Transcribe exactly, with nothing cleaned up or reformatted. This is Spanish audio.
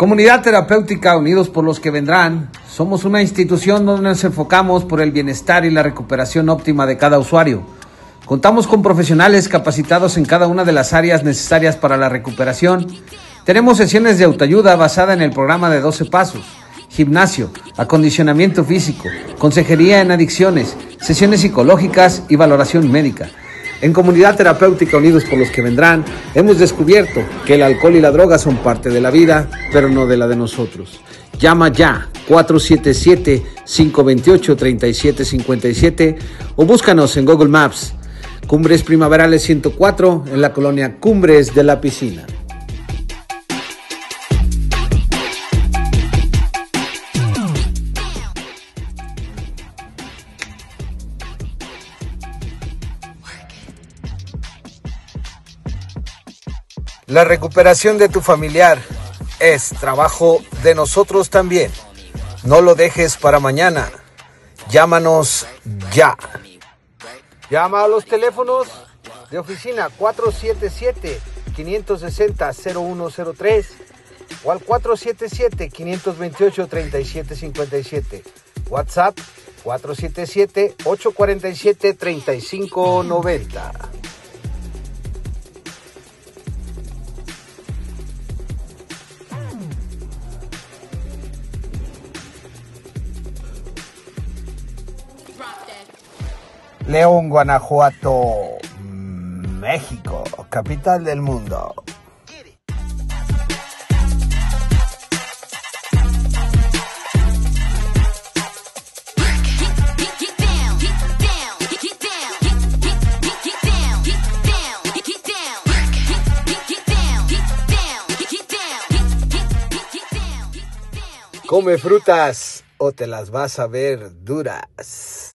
Comunidad Terapéutica Unidos por los que Vendrán, somos una institución donde nos enfocamos por el bienestar y la recuperación óptima de cada usuario. Contamos con profesionales capacitados en cada una de las áreas necesarias para la recuperación. Tenemos sesiones de autoayuda basada en el programa de doce pasos, gimnasio, acondicionamiento físico, consejería en adicciones, sesiones psicológicas y valoración médica. En Comunidad Terapéutica Unidos por los que Vendrán, hemos descubierto que el alcohol y la droga son parte de la vida, pero no de la de nosotros. Llama ya cuatro siete siete, cinco dos ocho, tres siete cinco siete o búscanos en Google Maps. Cumbres Primaverales ciento cuatro en la colonia Cumbres de la Piscina. La recuperación de tu familiar es trabajo de nosotros también. No lo dejes para mañana. Llámanos ya. Llama a los teléfonos de oficina cuatro siete siete, cinco seis cero, cero uno cero tres o al cuatro siete siete, cinco dos ocho, tres siete cinco siete. WhatsApp cuatro siete siete, ocho cuatro siete, tres cinco nueve cero. León, Guanajuato, México, capital del mundo. Come frutas o te las vas a ver duras.